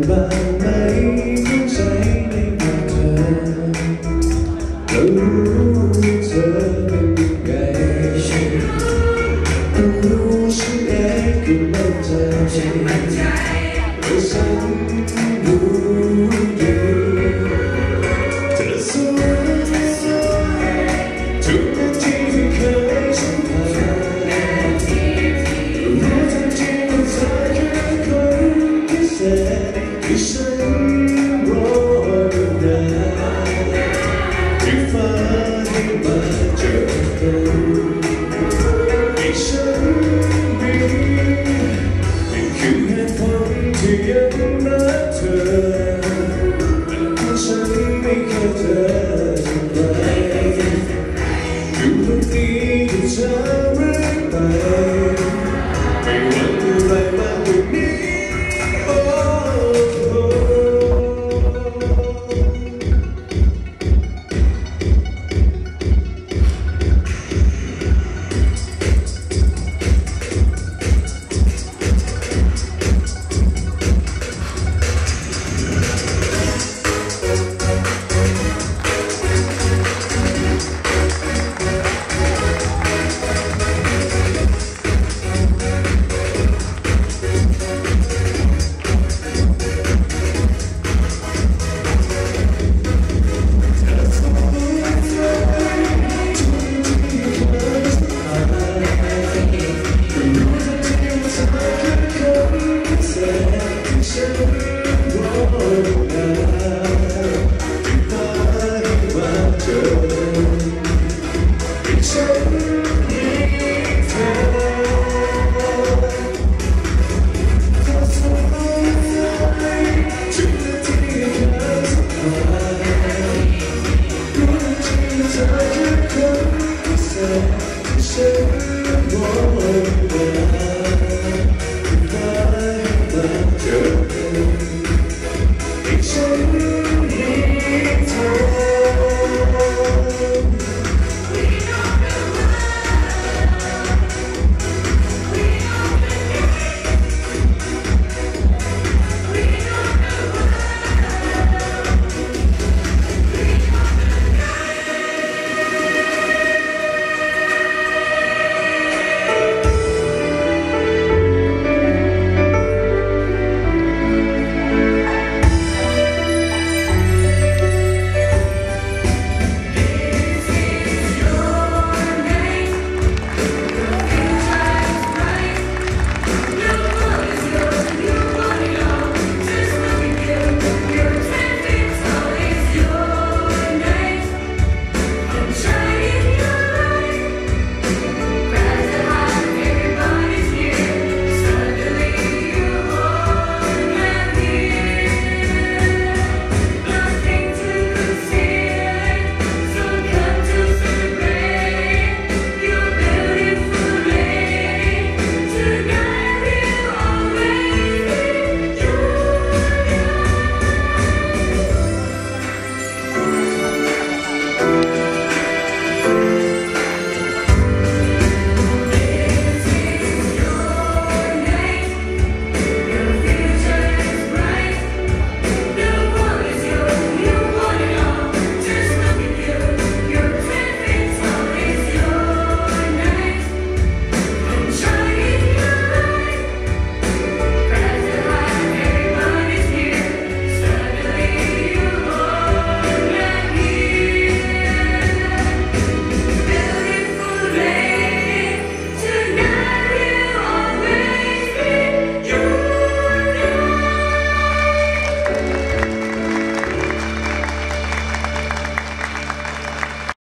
บ้างไหมเข้าใจในแบบเธอแล้วรู้เธอเป็นยังไงต้องรู้ฉันเองก็มั่นใจว่าฉันรู้ดีเธอสวยทุกนาทีที่เคยสัมผัสรู้ทันทีว่าเธอคือคนพิเศษที่ฉันรอมานานที่ฟ้าให้มาเจอกันให้ฉันมีนี่คือเหตุผลที่ยังรักเธอและฉันไม่เคยเจอใครอยู่ตรงนี้กับเธอเรื่อยไปไม่หวังอะไรมากกว่านี้ฉัน